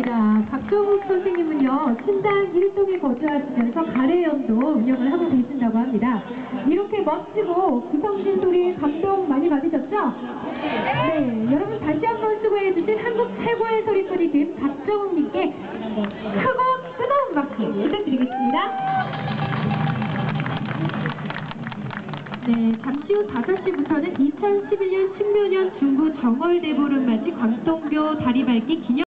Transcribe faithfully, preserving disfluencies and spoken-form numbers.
축하드립니다. 박정욱 선생님은요, 신당 일동에 거주하시면서 가래연도 운영을 하고 계신다고 합니다. 이렇게 멋지고 구성진 소리에 감동 많이 받으셨죠? 네, 여러분 다시 한번 수고해주신 한국 최고의 소리소리팀 박정욱님께 크고 뜨거운 박수 부탁드리겠습니다. 네, 잠시 후 다섯 시부터는 이천십일 년 신묘년 중구 정월대보름 맞이 광동교 다리밟기 기념